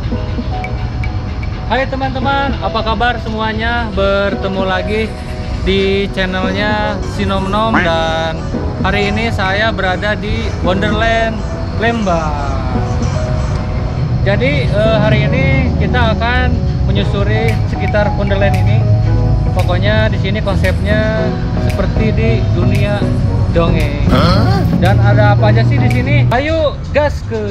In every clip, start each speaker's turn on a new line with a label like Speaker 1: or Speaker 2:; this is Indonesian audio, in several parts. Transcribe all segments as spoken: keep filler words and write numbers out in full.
Speaker 1: Hai teman-teman, apa kabar semuanya? Bertemu lagi di channelnya Sinomnom, dan hari ini saya berada di Wonderland Lembang. Jadi eh, hari ini kita akan menyusuri sekitar Wonderland ini. Pokoknya di sini konsepnya seperti di dunia dongeng. Huh? Dan ada apa aja sih di sini? Ayo gas ke.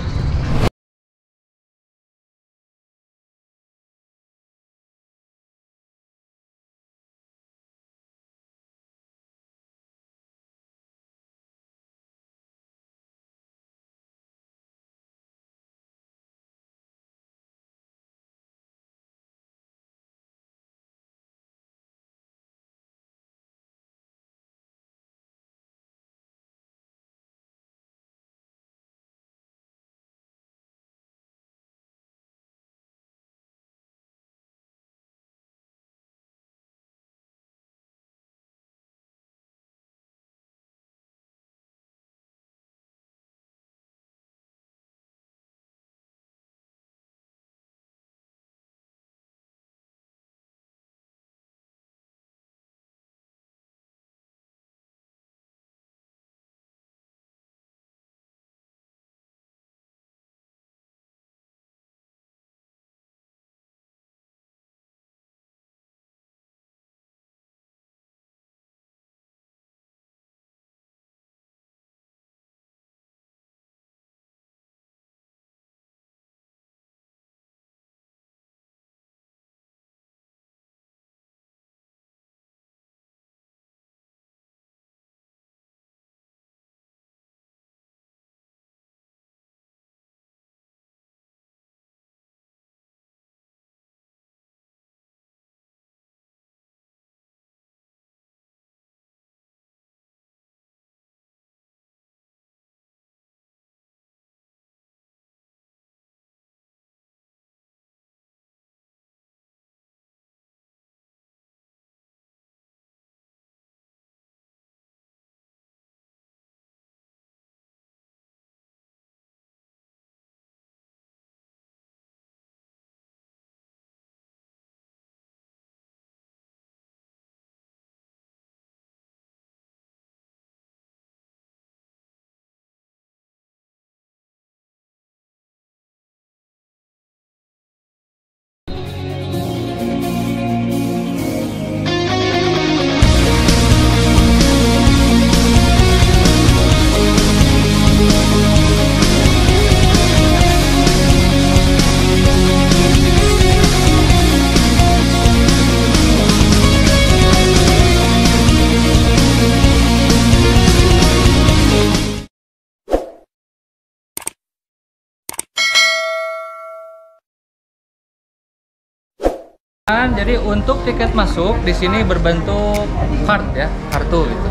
Speaker 1: Jadi untuk tiket masuk di sini berbentuk card ya, kartu gitu.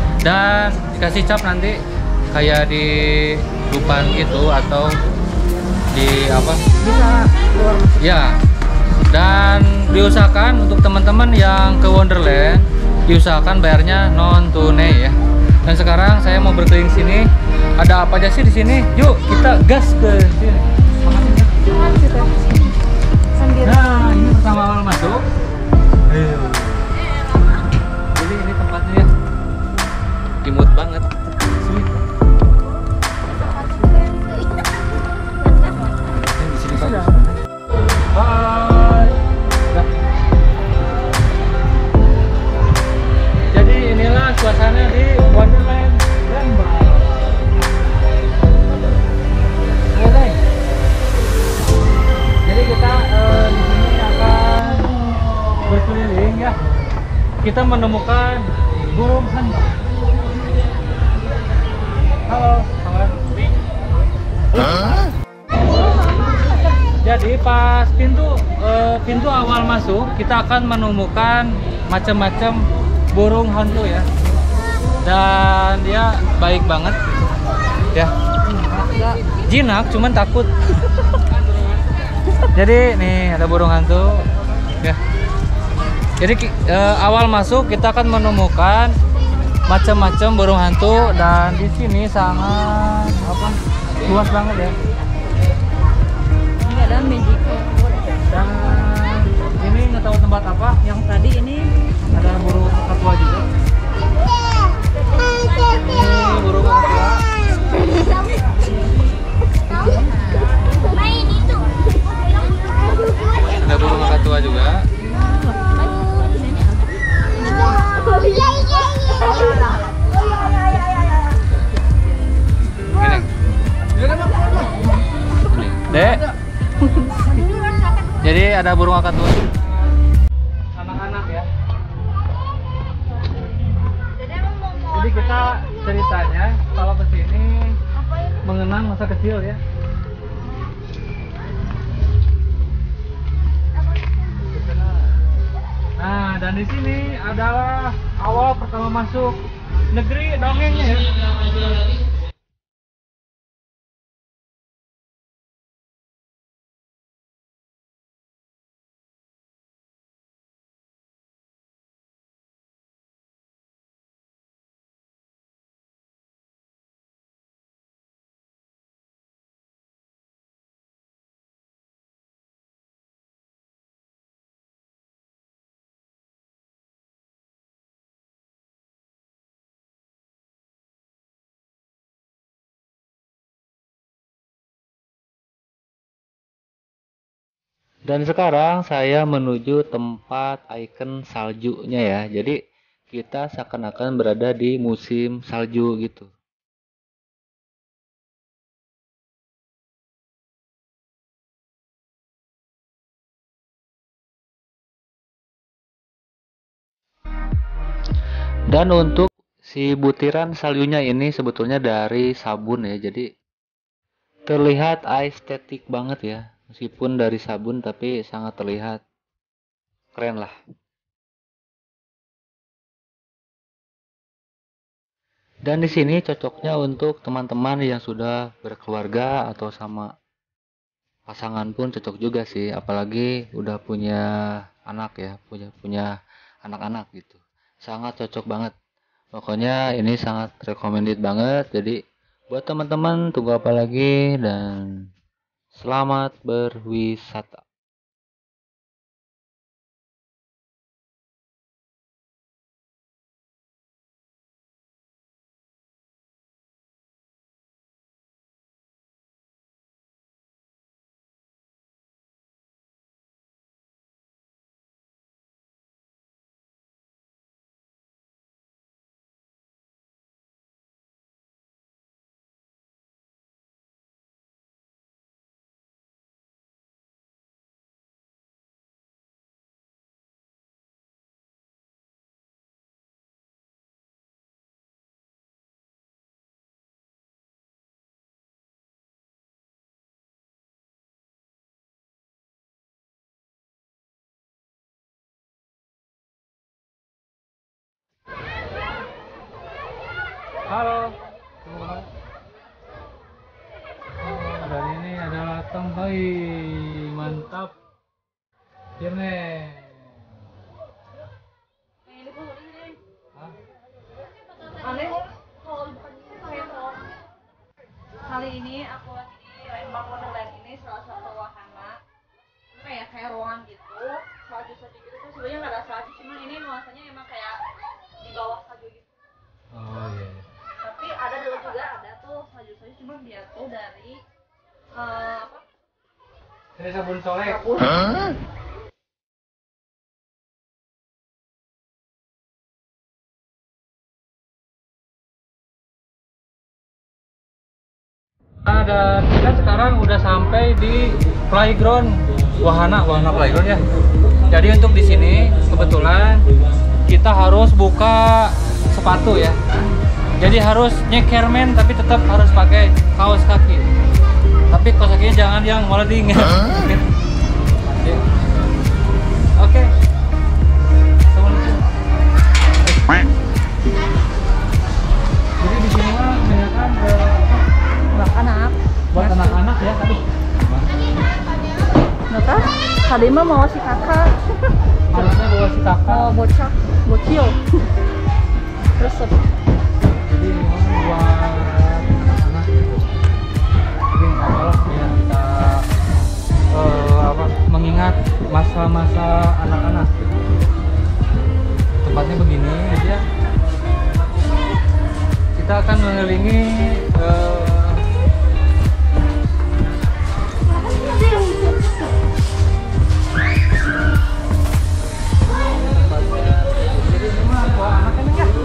Speaker 1: Dan dikasih cap nanti kayak di depan gitu atau di apa? Bisa keluar. Ya. Dan diusahakan untuk teman-teman yang ke Wonderland diusahakan bayarnya non tunai ya. Dan sekarang saya mau berkeliling sini. Ada apa aja sih di sini? Yuk kita gas ke sini. Nah, ini pertama awal masuk. Ayo. Jadi ini tempatnya ya, imut banget. Sweet. Di sini bagus. Hai. Jadi inilah suasana di Wonderland Lembang. Jadi kita uh, di sini akan berkeliling ya. Kita menemukan burung hantu. Halo, kawan. Huh? Jadi pas pintu uh, pintu awal masuk kita akan menemukan macam-macam burung hantu ya. Dan dia baik banget ya. Jinak, cuman takut. Jadi nih ada burung hantu ya. Jadi uh, awal masuk kita akan menemukan macam-macam burung hantu, dan di sini sangat apa luas banget ya.
Speaker 2: Ini ada meja
Speaker 1: Jadi ada burung kaktus. Anak-anak ya. Jadi kita ceritanya kalau kesini mengenang masa kecil ya. Nah, dan di sini adalah awal pertama masuk negeri dongengnya ya. Dan sekarang saya menuju tempat ikon saljunya ya. Jadi kita seakan-akan berada di musim salju gitu. Dan untuk si butiran saljunya ini sebetulnya dari sabun ya. Jadi terlihat estetik banget ya. Meskipun dari sabun tapi sangat terlihat keren lah. Dan di sini cocoknya untuk teman-teman yang sudah berkeluarga atau sama pasangan pun cocok juga sih, apalagi udah punya anak ya, punya punya anak-anak gitu. Sangat cocok banget. Pokoknya ini sangat recommended banget. Jadi buat teman-teman tunggu apa lagi dan selamat berwisata. Halo. Oh, dan ini adalah Tanghai. Mantap. Kirne.
Speaker 2: Kali ini aku lagi di Lembang Wonderland. Ini salah satu wahana apa ya, kayak ruangan gitu, salju-salju gitu tuh. Sebenarnya nggak ada salju, cuman ini nuansanya emang kayak di bawah salju gitu.
Speaker 1: Oh iya.
Speaker 2: Tapi ada dulu juga ada tuh salju-salju, cuman dia tuh dari uh, apa?
Speaker 1: Ini sabun colek.
Speaker 2: Sabun.
Speaker 1: Nah, dan kita sekarang udah sampai di playground wahana wahana playground ya. Jadi untuk di sini kebetulan kita harus buka sepatu ya. Jadi harus nyekermen tapi tetap harus pakai kaos kaki. Tapi kaos kakinya jangan yang molding ya. Oke. Jadi di sini mah kebanyakan
Speaker 2: Anak-anak.
Speaker 1: buat anak-anak ya. Aduh.
Speaker 2: Nggak, tadi mah mau si kakak.
Speaker 1: Harusnya bawa si kakak.
Speaker 2: Mau bocah, bocil. Terus
Speaker 1: Jadi memang buat anak-anak gitu. Jadi nggak salah ya kita eh, apa, mengingat masa-masa anak-anak. Tempatnya begini aja. Kita akan mengelilingi eh, jadi ini mah buat anak ini ya.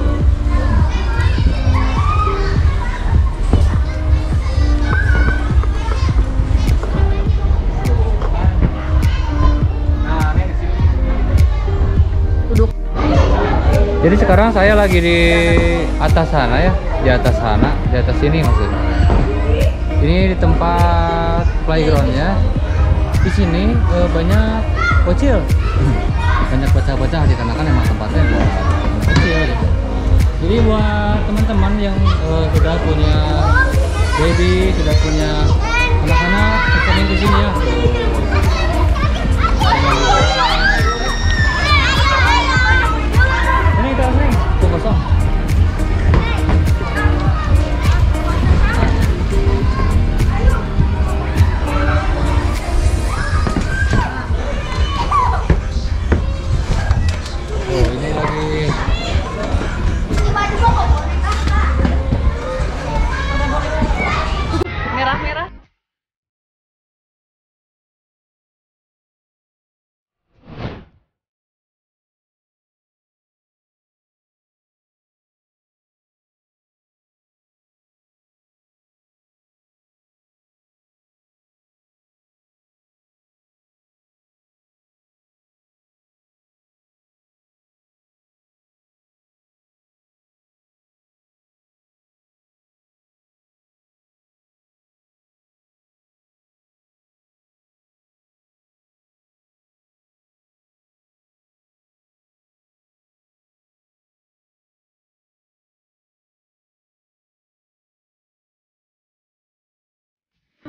Speaker 1: Jadi sekarang saya lagi di atas sana ya, di atas sana, di atas sini maksudnya. Ini di tempat playgroundnya. Di sini eh, banyak bocil, banyak bocah-bocah dikarenakan emang tempatnya buat bocil gitu. Jadi buat teman-teman yang eh, sudah punya baby, sudah punya anak-anak, sering ke sini ya.